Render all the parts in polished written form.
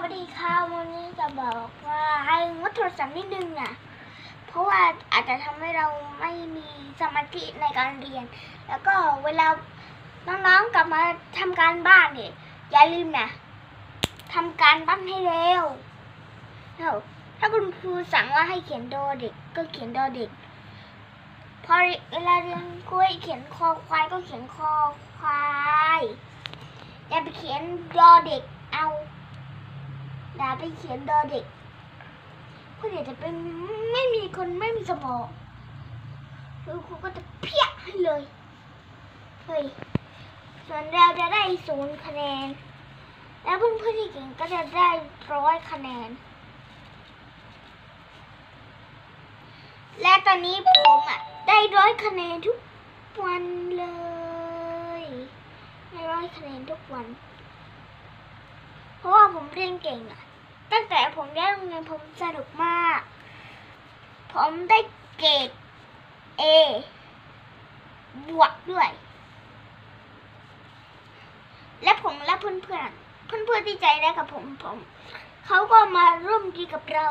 วัสดีค่ะวันนี้จะบอกว่าให้งดโทรศัพท์นิดนึงนะเพราะว่าอาจจะทำให้เราไม่มีสมาธิในการเรียนแล้วก็เวลาน้องๆกลับมาทำการบ้านเนี่ยอย่าลืมนะทำการบ้านให้เร็วถ้าคุณครูสั่งว่าให้เขียนดอเด็กก็เขียนดอเด็กพอเวลาเรียนกล้วยเขียนคอควายก็เขียนคอควายอย่าไปเขียนดอเด็กอย่าไปเขียนดอเด็กเพราะเดี๋ยวจะเป็นไม่มีสมองคือครูก็จะเพี้ยให้เลยส่วนเราจะได้0 คะแนนแล้วเพื่อนๆที่เก่งก็จะได้100 คะแนนและตอนนี้ผมได้100 คะแนนทุกวันเลยได้100 คะแนนทุกวันเพราะว่าผมเรียนเก่งตั้งแต่ผมได้โรงเรียนผมสนุกมากผมได้เกรด A บวกด้วยและผมและเพื่อนที่ใจได้กับผมเขาก็มาร่วมดีกับเรา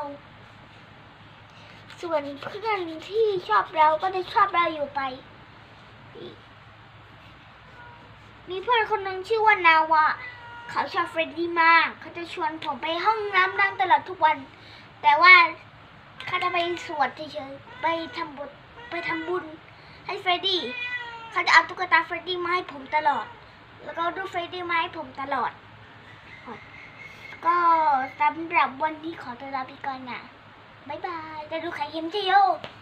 ส่วนเพื่อนที่ชอบเราก็ได้ชอบเราอยู่ไปมีเพื่อนคนหนึ่งชื่อว่านาวาเขาชอบเฟรดดี้มากเขาจะชวนผมไปห้องน้ำนั่งตลอดทุกวันแต่ว่าเขาจะไปสวดเฉยๆไปทำบุญให้เฟรดดี้เขาจะเอาตุ๊กตาเฟรดดี้มาให้ผมตลอดแล้วก็ดูเฟรดดี้มาให้ผมตลอดก็สำหรับวันนี้ขอตัวลาไปก่อนนะบ๊ายบายจะดูไข่เค็มเชียว